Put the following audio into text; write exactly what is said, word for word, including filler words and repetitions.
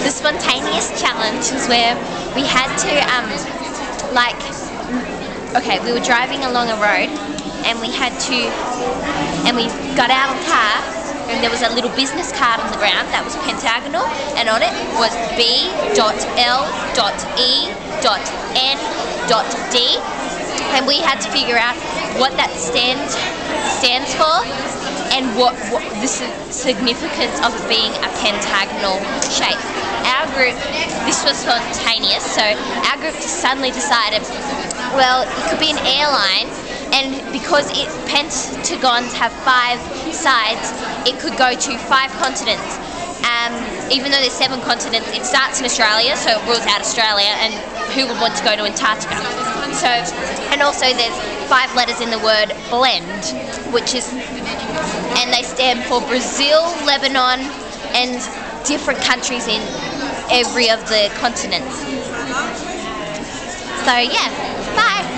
the spontaneous challenge was where we had to, um, like, okay, we were driving along a road and we had to, and we got out of the car and there was a little business card on the ground that was pentagonal, and on it was B L E N D, and we had to figure out what that stand, stands for and what, what the significance of it being a pentagonal shape. Our group, this was spontaneous, so our group just suddenly decided, well, it could be an airline, and because it, pentagons have five sides, it could go to five continents. Um, even though there's seven continents, it starts in Australia, so it rules out Australia, and who would want to go to Antarctica? So, and also there's five letters in the word blend, which is, and they stand for Brazil, Lebanon, and different countries in every of the continents. So yeah, bye!